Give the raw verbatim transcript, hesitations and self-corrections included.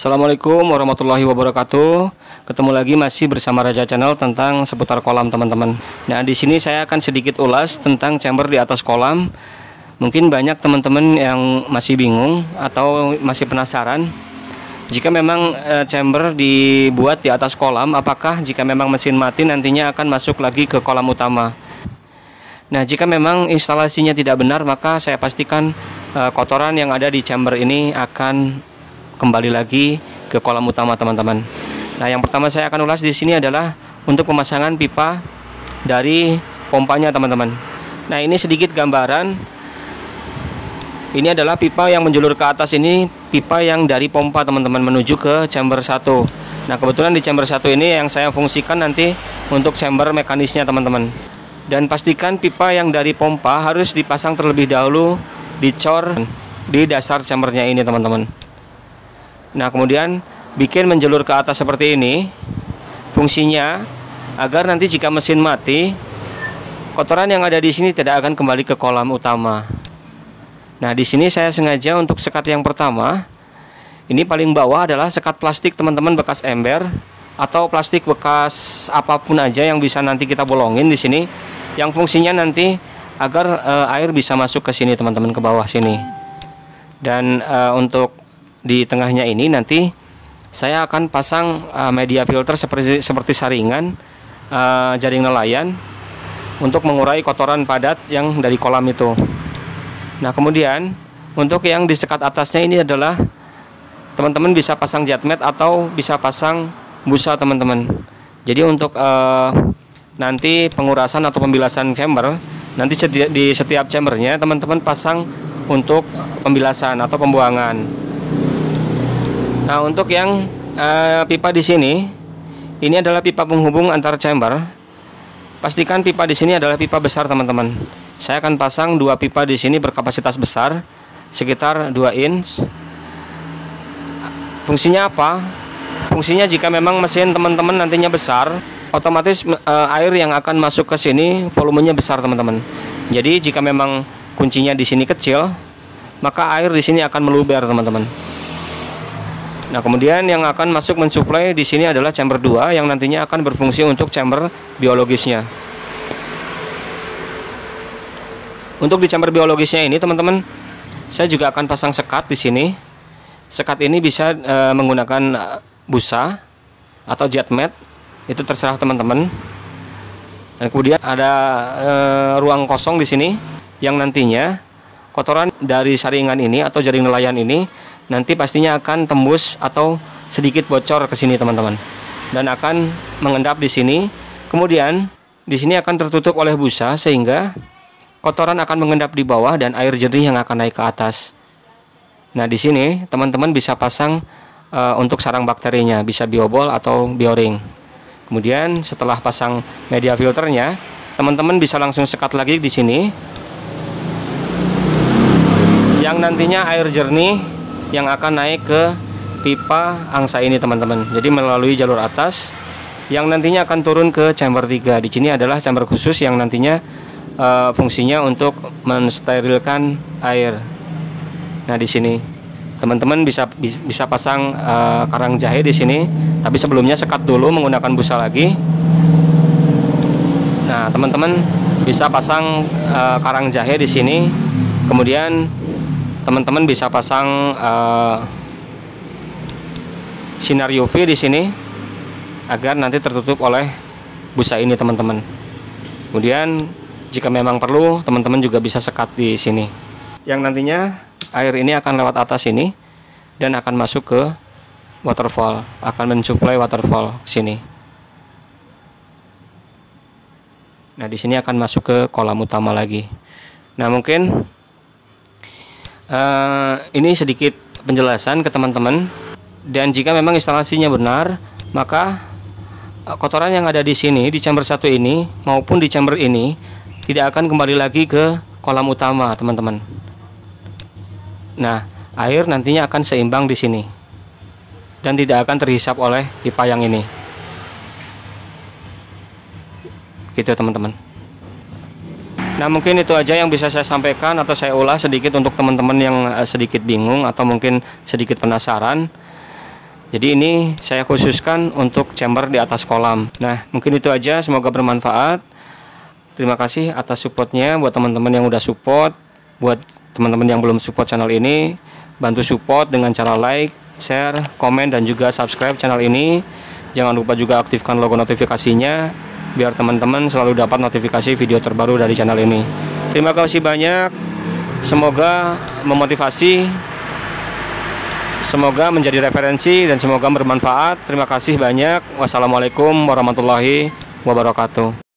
Assalamualaikum warahmatullahi wabarakatuh. Ketemu lagi masih bersama Raja Channel tentang seputar kolam, teman-teman. Nah, di sini saya akan sedikit ulas tentang chamber di atas kolam. Mungkin banyak teman-teman yang masih bingung atau masih penasaran. Jika memang e, chamber dibuat di atas kolam, apakah jika memang mesin mati nantinya akan masuk lagi ke kolam utama? Nah, jika memang instalasinya tidak benar, maka saya pastikan e, kotoran yang ada di chamber ini akan kembali lagi ke kolam utama, teman-teman. Nah, yang pertama saya akan ulas di sini adalah untuk pemasangan pipa dari pompanya, teman-teman. Nah, ini sedikit gambaran. Ini adalah pipa yang menjulur ke atas, ini pipa yang dari pompa, teman-teman, menuju ke chamber satu. Nah, kebetulan di chamber satu ini yang saya fungsikan nanti untuk chamber mekanisnya, teman-teman. Dan pastikan pipa yang dari pompa harus dipasang terlebih dahulu, dicor di dasar chambernya ini, teman-teman. Nah, kemudian bikin menjulur ke atas seperti ini. Fungsinya agar nanti jika mesin mati, kotoran yang ada di sini tidak akan kembali ke kolam utama. Nah, di sini saya sengaja untuk sekat yang pertama, ini paling bawah adalah sekat plastik, teman-teman, bekas ember atau plastik bekas apapun aja yang bisa nanti kita bolongin di sini, yang fungsinya nanti agar e, air bisa masuk ke sini, teman-teman, ke bawah sini. Dan e, untuk di tengahnya ini nanti saya akan pasang uh, media filter seperti seperti saringan uh, jaring nelayan untuk mengurai kotoran padat yang dari kolam itu. Nah, kemudian untuk yang di sekat atasnya ini adalah teman-teman bisa pasang jet mat atau bisa pasang busa, teman-teman. Jadi untuk uh, nanti pengurasan atau pembilasan chamber, nanti di setiap chambernya teman-teman pasang untuk pembilasan atau pembuangan. Nah, untuk yang uh, pipa di sini, ini adalah pipa penghubung antar chamber. Pastikan pipa di sini adalah pipa besar, teman-teman. Saya akan pasang dua pipa di sini berkapasitas besar, sekitar dua inch. Fungsinya apa? Fungsinya jika memang mesin teman-teman nantinya besar, otomatis uh, air yang akan masuk ke sini volumenya besar, teman-teman. Jadi jika memang kuncinya di sini kecil, maka air di sini akan meluber, teman-teman. Nah, kemudian yang akan masuk mensuplai di sini adalah chamber dua yang nantinya akan berfungsi untuk chamber biologisnya. Untuk di chamber biologisnya ini, teman-teman, saya juga akan pasang sekat di sini. Sekat ini bisa e, menggunakan busa atau jet mat, itu terserah teman-teman. Dan kemudian ada e, ruang kosong di sini yang nantinya kotoran dari saringan ini atau jaring nelayan ini nanti pastinya akan tembus atau sedikit bocor ke sini, teman-teman, dan akan mengendap di sini. Kemudian di sini akan tertutup oleh busa sehingga kotoran akan mengendap di bawah dan air jernih yang akan naik ke atas. Nah, di sini teman-teman bisa pasang e, untuk sarang bakterinya, bisa biobol atau bioring. Kemudian setelah pasang media filternya, teman-teman bisa langsung sekat lagi di sini, yang nantinya air jernih yang akan naik ke pipa angsa ini, teman-teman. Jadi melalui jalur atas yang nantinya akan turun ke chamber tiga. Di sini adalah chamber khusus yang nantinya uh, fungsinya untuk mensterilkan air. Nah, di sini teman-teman bisa bisa pasang uh, karang jahe di sini, tapi sebelumnya sekat dulu menggunakan busa lagi. Nah, teman-teman bisa pasang uh, karang jahe di sini. Kemudian teman-teman bisa pasang uh, sinar U V di sini agar nanti tertutup oleh busa ini, teman-teman. Kemudian jika memang perlu, teman-teman juga bisa sekat di sini. Yang nantinya air ini akan lewat atas ini dan akan masuk ke waterfall, akan mensuplai waterfall ke sini. Nah, di sini akan masuk ke kolam utama lagi. Nah, mungkin Uh, ini sedikit penjelasan ke teman-teman. Dan jika memang instalasinya benar, maka uh, kotoran yang ada di sini di chamber satu ini maupun di chamber ini tidak akan kembali lagi ke kolam utama, teman-teman. Nah, air nantinya akan seimbang di sini dan tidak akan terhisap oleh pipa yang ini. Gitu, teman-teman. Nah, mungkin itu aja yang bisa saya sampaikan atau saya ulas sedikit untuk teman-teman yang sedikit bingung atau mungkin sedikit penasaran. Jadi ini saya khususkan untuk chamber di atas kolam. Nah, mungkin itu aja, semoga bermanfaat. Terima kasih atas supportnya buat teman-teman yang udah support. Buat teman-teman yang belum support channel ini, bantu support dengan cara like, share, komen, dan juga subscribe channel ini. Jangan lupa juga aktifkan logo notifikasinya biar teman-teman selalu dapat notifikasi video terbaru dari channel ini. Terima kasih banyak. Semoga memotivasi, semoga menjadi referensi, dan semoga bermanfaat. Terima kasih banyak. Wassalamualaikum warahmatullahi wabarakatuh.